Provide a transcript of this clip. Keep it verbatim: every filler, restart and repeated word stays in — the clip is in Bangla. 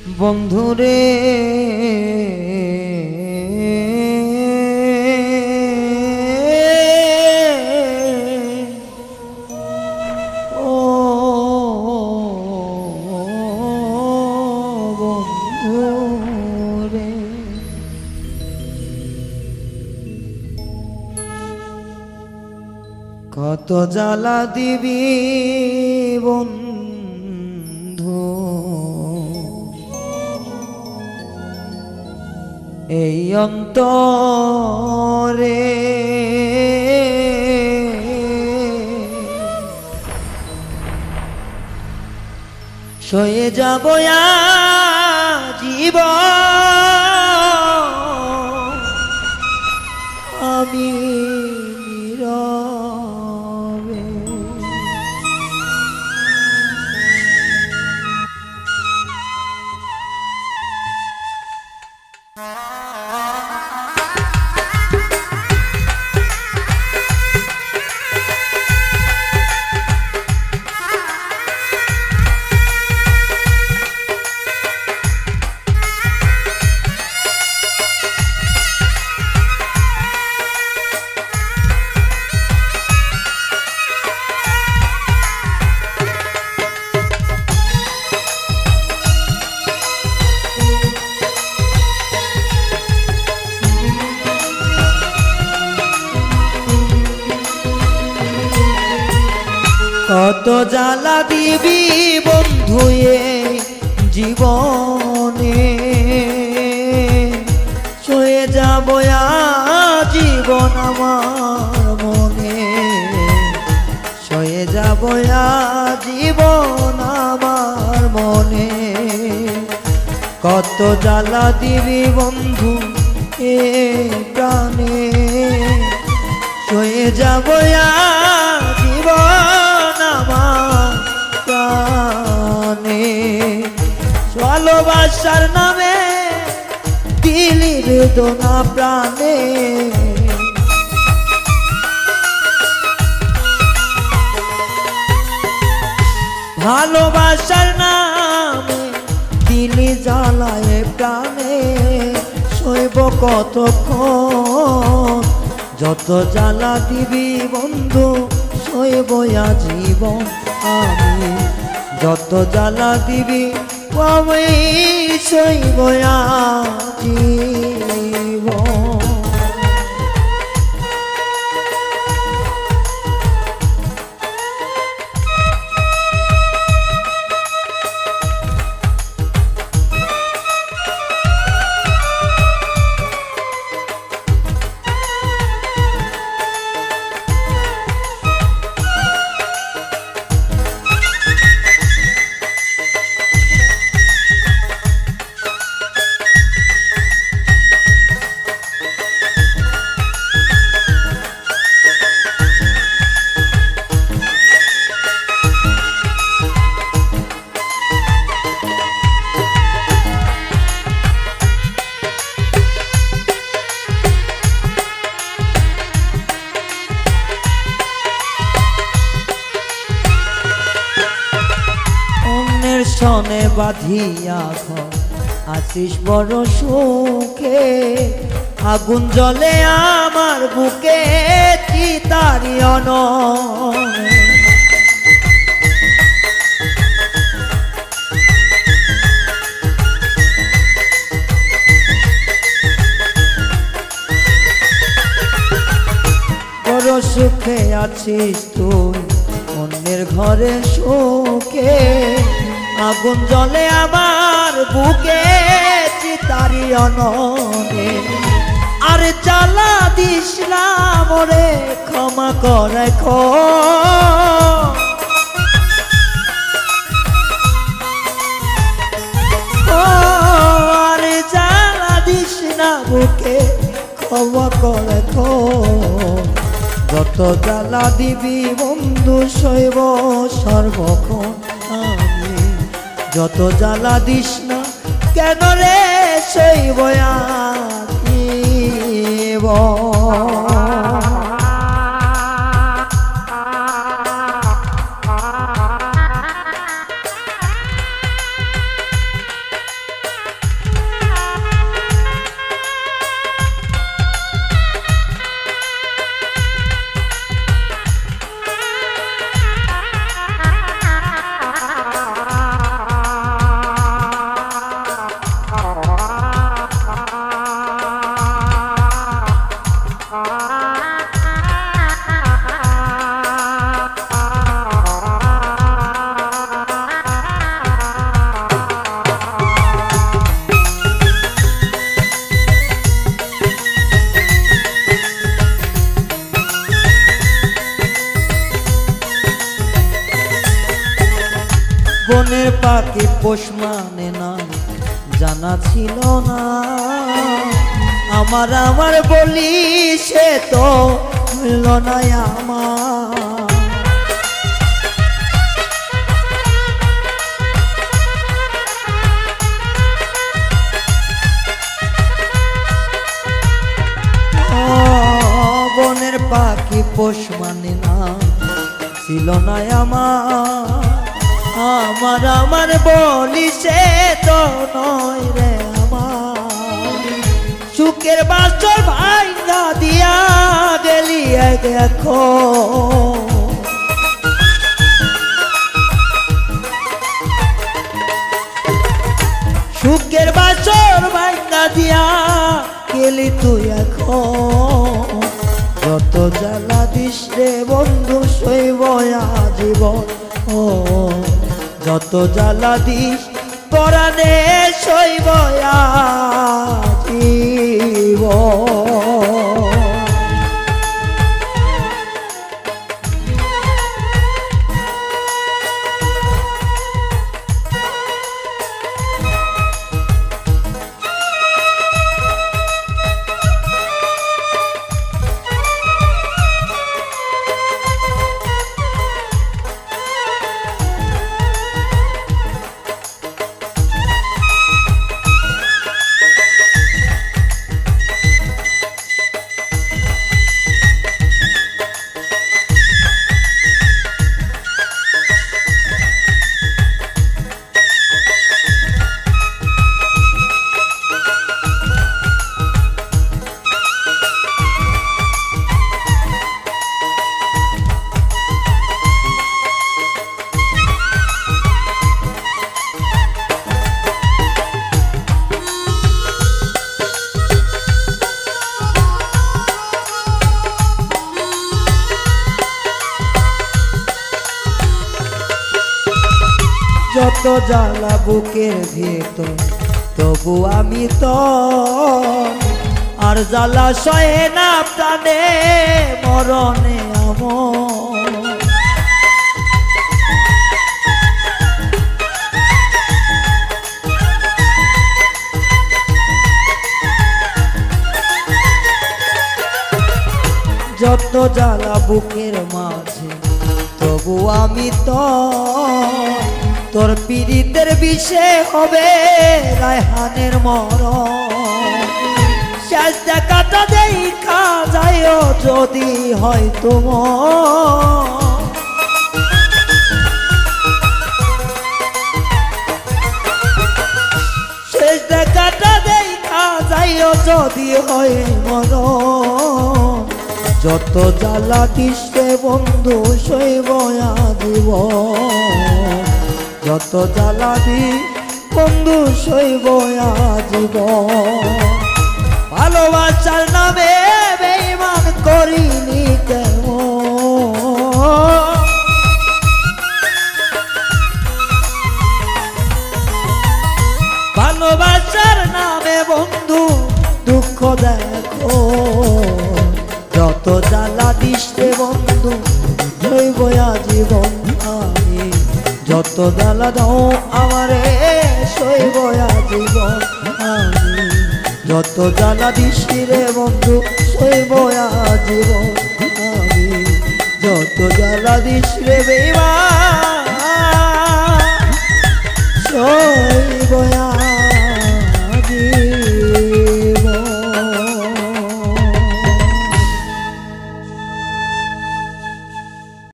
বন্ধুরে ও বন্ধুরে কত জ্বালা দিবি বন্ধু এই অন্তরে সয়ে যাব জীবন আমি নীরবে কত জ্বালা দিবি বন্ধু এই জীবনে সয়ে যাব জীবন আমার মনে সয়ে যাব জীবন আমার মনে কত জ্বালা দিবি বন্ধু এ প্রাণে সয়ে যাব জীবন আমার প্রাণে ভালোবাসার নামে দিলি বেদনা প্রাণে ভালোবাসার নামে দিলি জ্বালায় প্রাণে সইব কতক্ষণ যত জ্বালা দিবি বন্ধু সইব জীবন আমি যত জ্বালা দিবি আমি সইব জীবন সনে বাঁধিয়া ঘর আসিস বড় সুখে আগুন জ্বলে আমার বুকে চিতারি অননে বড় সুখে আছিস তুই অন্যের ঘরে সুখে আগুন জ্বলে আমার বুকে চিতারি অননে আর জ্বালা দিস না মোরে ক্ষমা করে খো আর জ্বালা দিস না বুকে ক্ষমা করে খো যত জ্বালা দিবি বন্ধু সইব সর্বক্ষণ আমি যত জ্বালা দিস না কেন রে সইব পাখি পোষ মানে না জানা ছিল না আমার আমার বলি সে তো হইল না আমার বনের পাখি পোষ মানে না ছিল না আমার আমার আমার বলি সে তো নয় রে আমার সুখের বাসর ভাইঙ্গা দিয়া গেলি দেখো সুখের বাসর ভাইঙ্গা দিয়া গেলি তুই এখন যত জ্বালা দিস রে বন্ধু সইব জীবন ও যত জ্বালা দিস পরাণে সইব জীবন যত জ্বালা বুকের ভেতর তবু আমি তো আর জ্বালা সহে না প্রাণে মরণে আমার যত জ্বালা বুকের মাঝে তবু আমি তো তোর পীড়িতের বিষে হবে রায়হানের মরণ শেষ দেখাটা দেখা যায় যদি হয় তোমার শেষ দেখাটা দেখা যায় যদি হয় মরণ যত জ্বালা দিস বন্ধু সইব জীবন যত জ্বালা দিস বন্ধু সইব জীবন ভালোবাসার নামে বেঈমান করিনি কেমন ভালোবাসার নামে বন্ধু দুঃখ দেখো যত জ্বালা দিস বন্ধু সইব জীবন আমি যত জ্বালা দাও আমারে সইব জীবন আমি যত জ্বালা দিস রে বন্ধু সইব জীবন আমি যত জ্বালা দিস রে বেঈমান